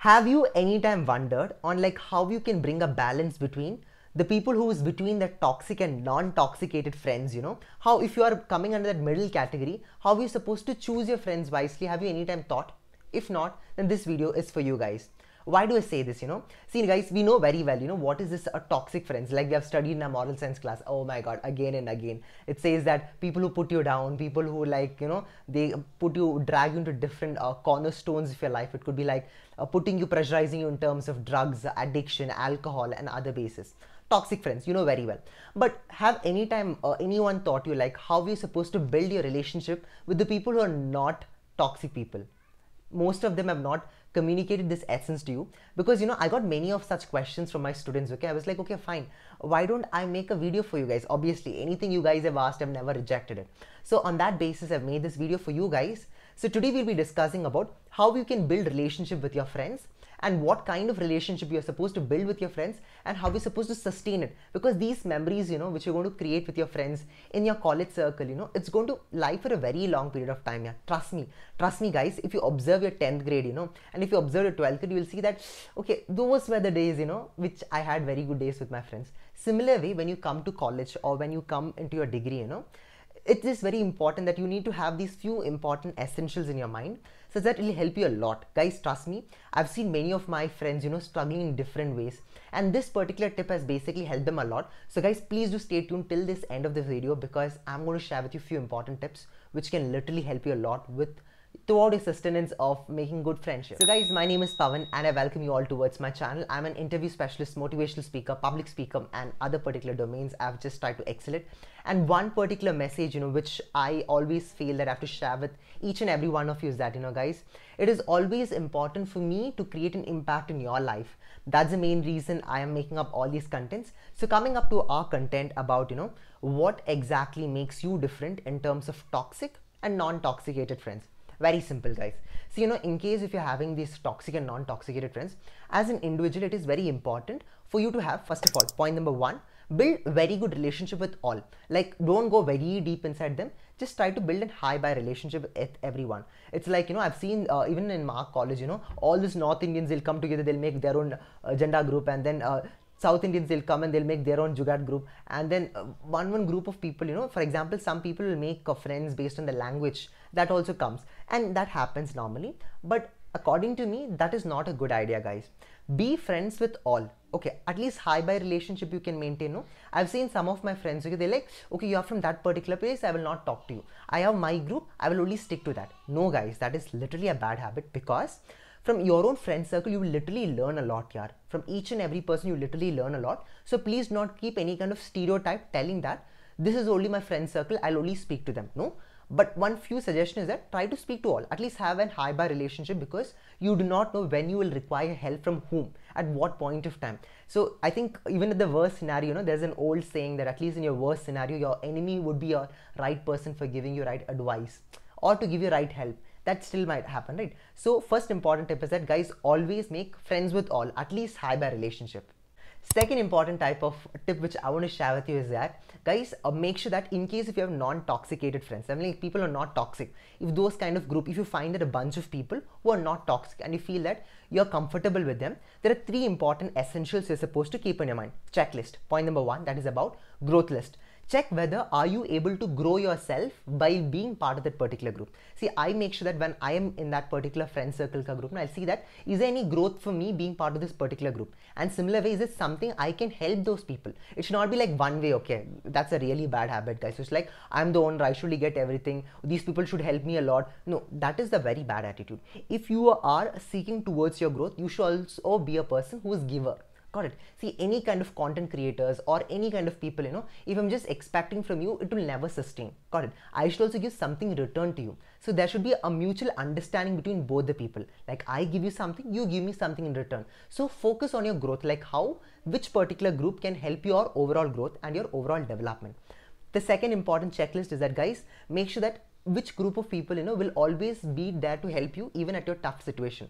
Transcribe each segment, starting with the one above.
Have you anytime wondered on like how you can bring a balance between the people who is between the toxic and non-toxicated friends, how if you are coming under that middle category, how are you supposed to choose your friends wisely? Have you anytime thought? If not, then this video is for you guys. Why do I say this? See guys, we know very well, what is this a toxic friends? Like we have studied in a moral science class. Oh my god, again and again. It says that people who put you down, people who like, they drag you into different cornerstones of your life. It could be like putting you, pressurizing you in terms of drugs, addiction, alcohol and other bases. Toxic friends, you know very well. But have any time anyone taught you like how you're supposed to build your relationship with the people who are not toxic people? Most of them have not communicated this essence to you, because I got many of such questions from my students. Okay, I was like, okay, fine, why don't I make a video for you guys? Obviously anything you guys have asked, I've never rejected it. So on that basis, I've made this video for you guys. So today we'll be discussing about how you can build relationship with your friends, and what kind of relationship you're supposed to build with your friends, and how you're supposed to sustain it. Because these memories, which you're going to create with your friends in your college circle, it's going to lie for a very long period of time. Yeah, trust me guys. If you observe your 10th grade, and if you observe your 12th grade, you will see that, okay, those were the days, which I had very good days with my friends. Similar way, when you come to college or when you come into your degree, it is very important that you need to have these few important essentials in your mind, so that it will help you a lot. Guys, trust me, I've seen many of my friends, struggling in different ways, and this particular tip has basically helped them a lot. So guys, please do stay tuned till this end of the video, because I'm going to share with you a few important tips which can literally help you a lot with throughout your sustenance of making good friendships. So guys, my name is Pawan and I welcome you all towards my channel. I'm an interview specialist, motivational speaker, public speaker and other particular domains. I've just tried to excel it. And one particular message, which I always feel that I have to share with each and every one of you is that, guys, it is always important for me to create an impact in your life. That's the main reason I am making up all these contents. So coming up to our content about, what exactly makes you different in terms of toxic and non-toxicated friends. Very simple, guys. So in case if you're having these toxic and non-toxicated friends, as an individual, it is very important for you to have, first of all, point number one, build very good relationship with all. Like, don't go very deep inside them. Just try to build a high-by relationship with everyone. It's like, I've seen even in Mark College, all these North Indians will come together, they'll make their own agenda group, and then South Indians, they'll come and they'll make their own Jugaad group, and then one group of people, for example, some people will make friends based on the language. That also comes, and that happens normally. But according to me, that is not a good idea, guys. Be friends with all. Okay, at least high-by relationship you can maintain. No, I've seen some of my friends, okay, they're like, okay, you are from that particular place, I will not talk to you. I have my group, I will only stick to that. No, guys, that is literally a bad habit, because from your own friend circle, you will literally learn a lot, yaar. From each and every person, you literally learn a lot. So please not keep any kind of stereotype telling that this is only my friend circle, I'll only speak to them. No. But one few suggestion is that try to speak to all. At least have a high-by relationship, because you do not know when you will require help from whom, at what point of time. So I think even in the worst scenario, there's an old saying that at least in your worst scenario, your enemy would be a right person for giving you right advice or to give you right help. That still might happen, right? So first important tip is that, guys, always make friends with all, at least high-by relationship. Second important type of tip which I want to share with you is that, guys, make sure that in case if you have non-toxicated friends, I mean, like, people are not toxic, if those kind of group, if you find that a bunch of people who are not toxic and you feel that you're comfortable with them, there are three important essentials you're supposed to keep in your mind. Checklist. Point number one, that is about growth list. Check whether are you able to grow yourself by being part of that particular group. See, I make sure that when I am in that particular friend circle ka group, I'll see that is there any growth for me being part of this particular group, and similar way, is it something I can help those people. It should not be like one way. Okay, that's a really bad habit, guys. So it's like I'm the owner, I should get everything, these people should help me a lot. No, that is the very bad attitude. If you are seeking towards your growth, you should also be a person who is giver. Got it? See, any kind of content creators or any kind of people, if I'm just expecting from you, it will never sustain. Got it? I should also give something in return to you. So there should be a mutual understanding between both the people. Like, I give you something, you give me something in return. So focus on your growth, like which particular group can help your overall growth and your overall development. The second important checklist is that, guys, make sure that which group of people, will always be there to help you even at your tough situation.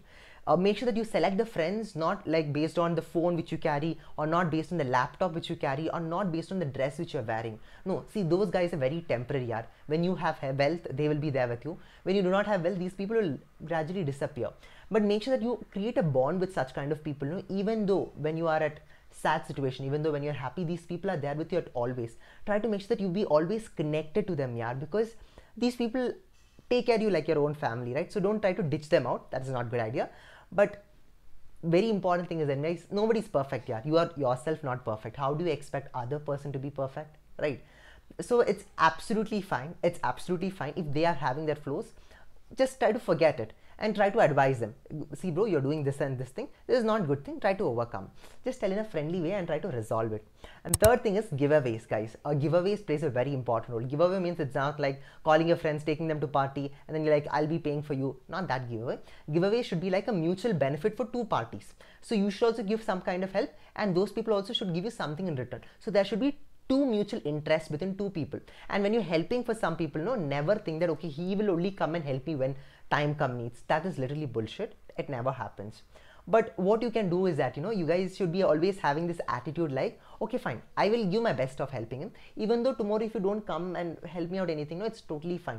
Make sure that you select the friends not like based on the phone which you carry, or not based on the laptop which you carry, or not based on the dress which you're wearing. No, see, those guys are very temporary, yaar. When you have wealth, they will be there with you. When you do not have wealth, these people will gradually disappear. But make sure that you create a bond with such kind of people, you know, even though when you are at sad situation, even though when you're happy, these people are there with you at always. Try to make sure that you be always connected to them, yaar, because these people take care of you like your own family, right? So don't try to ditch them out. That is not a good idea. But very important thing is that, guys, nobody's perfect, yeah. You are yourself not perfect. How do you expect other person to be perfect, right? So it's absolutely fine. It's absolutely fine if they are having their flaws. Just try to forget it and try to advise them. See, bro, you're doing this and this thing. This is not a good thing. Try to overcome. Just tell in a friendly way and try to resolve it. And third thing is giveaways, guys. Giveaways plays a very important role. Giveaway means it's not like calling your friends, taking them to party, and then you're like, I'll be paying for you. Not that giveaway. Giveaway should be like a mutual benefit for two parties. So you should also give some kind of help, and those people also should give you something in return. So there should be two mutual interests within two people. And when you're helping for some people, no, never think that, okay, he will only come and help me when time come needs. That is literally bullshit. It never happens. But what you can do is that, you know, you guys should be always having this attitude like, okay, fine, I will give my best of helping him, even though tomorrow if you don't come and help me out anything, no, it's totally fine.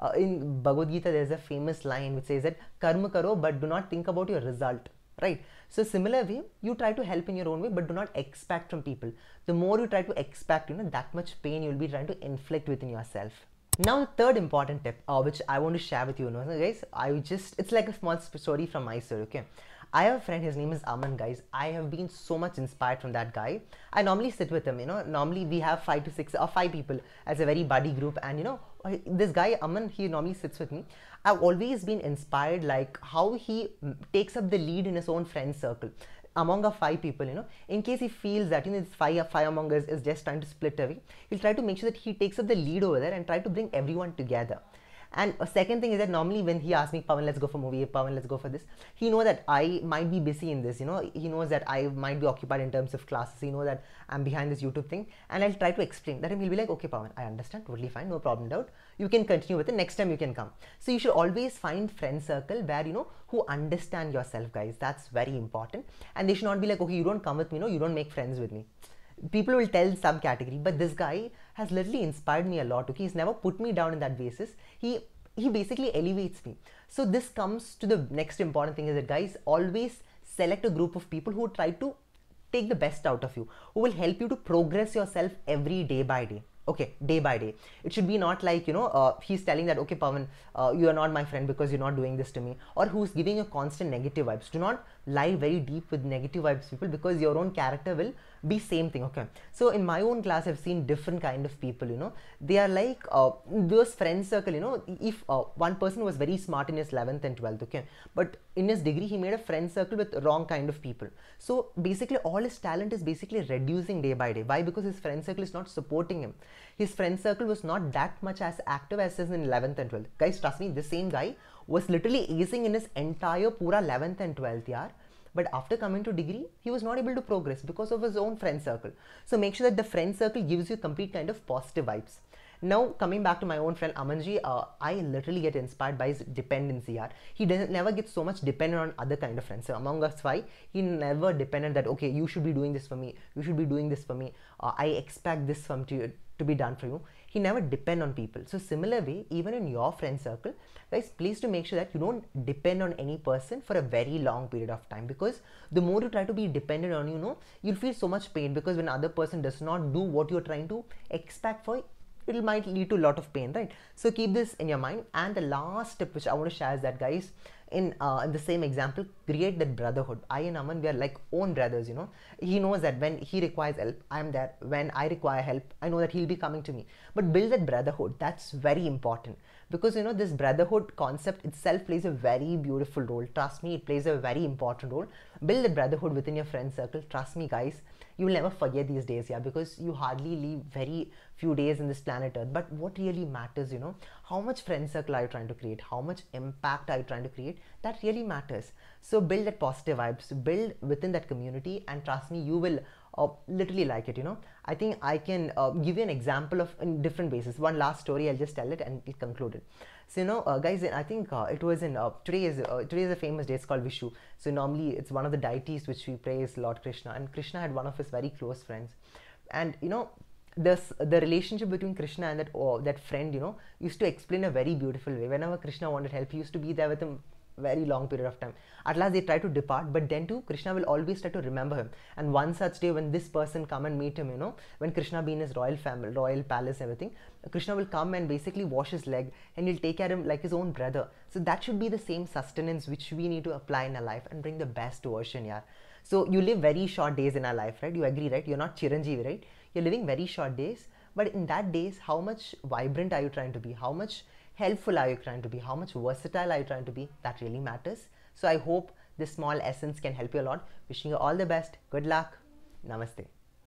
In Bhagavad Gita, there's a famous line which says that karma karo, but do not think about your result, right? So similar way, you try to help in your own way, but do not expect from people. The more you try to expect, you know, that much pain you'll be trying to inflict within yourself. Now, the third important tip, which I want to share with you, guys, it's like a small story from my side, okay? I have a friend, his name is Aman, guys. I have been so much inspired from that guy. I normally sit with him, you know, normally we have 5 to 6 or 5 people as a very buddy group, and you know, this guy, Aman, he normally sits with me. I've always been inspired, like how he takes up the lead in his own friend circle. Among our 5 people, you know, in case he feels that, you know, this five among us is just trying to split away, he'll try to make sure that he takes up the lead over there and try to bring everyone together. And a second thing is that normally when he asks me, Pawan, let's go for movie, Pawan, let's go for this, he knows that I might be busy in this, you know, he knows that I might be occupied in terms of classes, he knows that I'm behind this YouTube thing, and I'll try to explain that, and he'll be like, okay, Pawan, I understand, totally fine, no problem, doubt, you can continue with it, next time you can come. So you should always find friend circle where, you know, who understand yourself, guys. That's very important. And they should not be like, okay, you don't come with me, no, you don't make friends with me. People will tell some category, but this guy has literally inspired me a lot, okay? He's never put me down in that basis. He basically elevates me. So this comes to the next important thing is that, guys, always select a group of people who try to take the best out of you, who will help you to progress yourself every day by day. Okay, day by day. It should be not like, you know, he's telling that, okay, Pawan, you are not my friend because you're not doing this to me, or who's giving you constant negative vibes. Do not lie very deep with negative vibes people, because your own character will be same thing, okay? So in my own class, I've seen different kind of people, you know, they are like those friend circle, you know, if one person was very smart in his 11th and 12th, okay, but in his degree, he made a friend circle with wrong kind of people. So basically all his talent is basically reducing day by day. Why? Because his friend circle is not supporting him. His friend circle was not that much as active as is in 11th and 12th. Guys, trust me, the same guy was literally acing in his entire pura 11th and 12th year. But after coming to degree, he was not able to progress because of his own friend circle. So make sure that the friend circle gives you complete kind of positive vibes. Now, coming back to my own friend Amanji, I literally get inspired by his dependency. He never gets so much dependent on other kind of friends. So among us 5, he never depended that, okay, you should be doing this for me, you should be doing this for me, I expect this from you to be done for you. He never depend on people. So similar way, even in your friend circle, guys, please to make sure that you don't depend on any person for a very long period of time, because the more you try to be dependent on, you know, you'll feel so much pain, because when other person does not do what you're trying to expect for, it might lead to a lot of pain, right? So keep this in your mind. And the last tip which I want to share is that, guys, in the same example, create that brotherhood. I and Aman, we are like own brothers, you know. He knows that when he requires help, I am there. When I require help, I know that he'll be coming to me. But build that brotherhood. That's very important, because, you know, this brotherhood concept itself plays a very beautiful role. Trust me, it plays a very important role. Build that brotherhood within your friend circle. Trust me, guys, you will never forget these days, yeah, because you hardly live very few days in this planet Earth. But what really matters, you know, how much friend circle are you trying to create, how much impact are you trying to create, that really matters. So build that positive vibes, build within that community, and trust me, you will literally like it, I think I can give you an example of in different bases. One last story, I'll just tell it and it concluded. So guys, I think it was in today is a famous day. It's called Vishu. So normally it's one of the deities which we praise, Lord Krishna, and Krishna had one of his very close friends, and the relationship between Krishna and that friend, used to explain a very beautiful way. Whenever Krishna wanted help, he used to be there with him very long period of time. At last they try to depart, but then too Krishna will always try to remember him. And one such day when this person come and meet him, when Krishna be in his royal family, royal palace, everything, Krishna will come and basically wash his leg, and he'll take care of him like his own brother. So that should be the same sustenance which we need to apply in our life and bring the best version. Yeah. So you live very short days in our life, right? You agree, right? You're not Chiranjeevi, right? You're living very short days, but in that days, how much vibrant are you trying to be? How much helpful are you trying to be? How much versatile are you trying to be? That really matters. So I hope this small essence can help you a lot. Wishing you all the best. Good luck. Namaste.